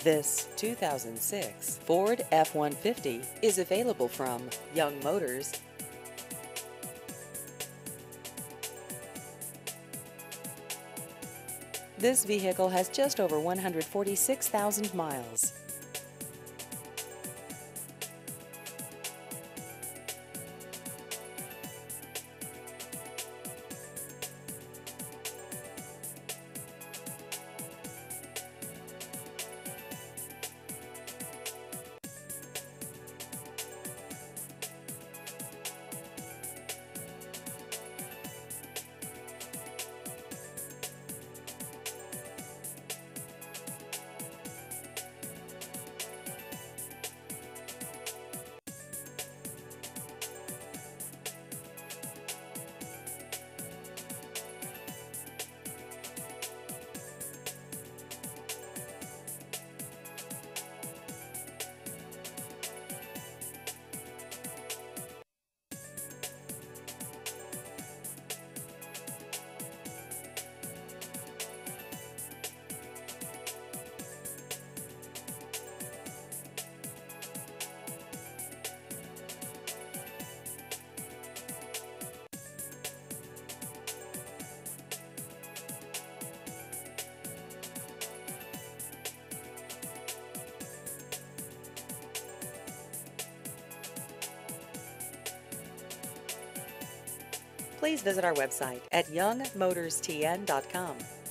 This 2006 Ford F-150 is available from Young Motors. This vehicle has just over 146,000 miles. Please visit our website at youngmotorstn.com.